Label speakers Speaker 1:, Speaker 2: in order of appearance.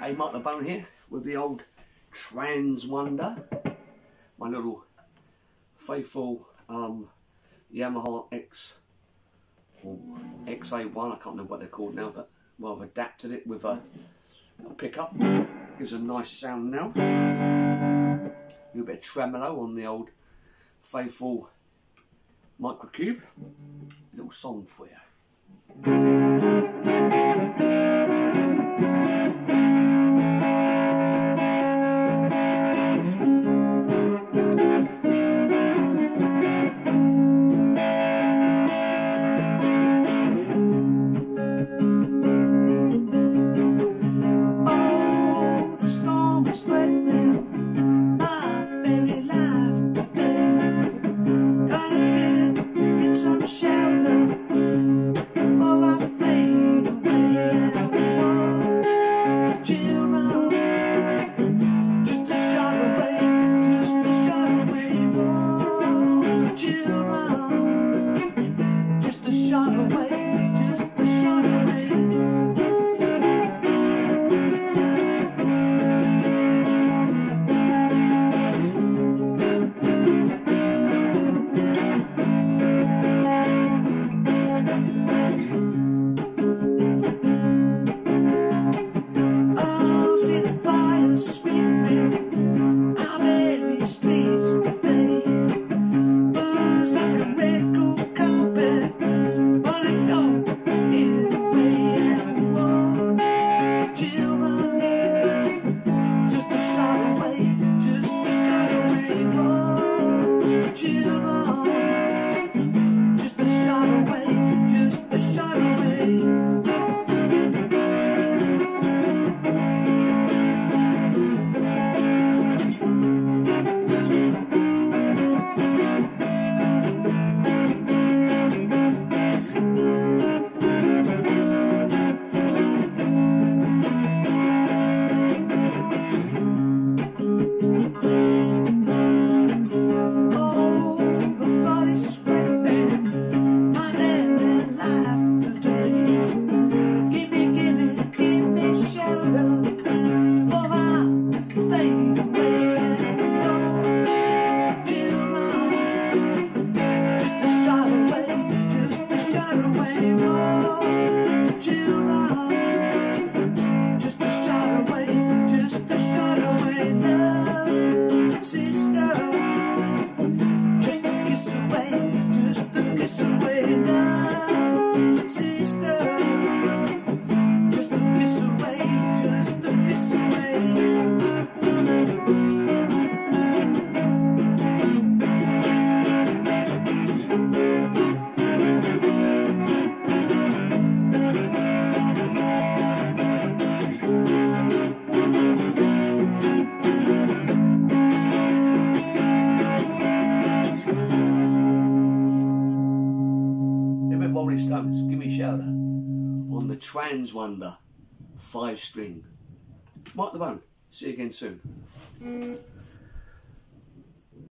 Speaker 1: Hey, Marc Lebone here with the old Transwonder, my little faithful Yamaha XA1, I can't remember what they're called now, but well, I've adapted it with a pickup. Gives a nice sound now. A little bit of tremolo on the old faithful microcube. Little song for you. Rolling Stones, give me a shout on the Transwonder 5-string. Marc Lebone, see you again soon.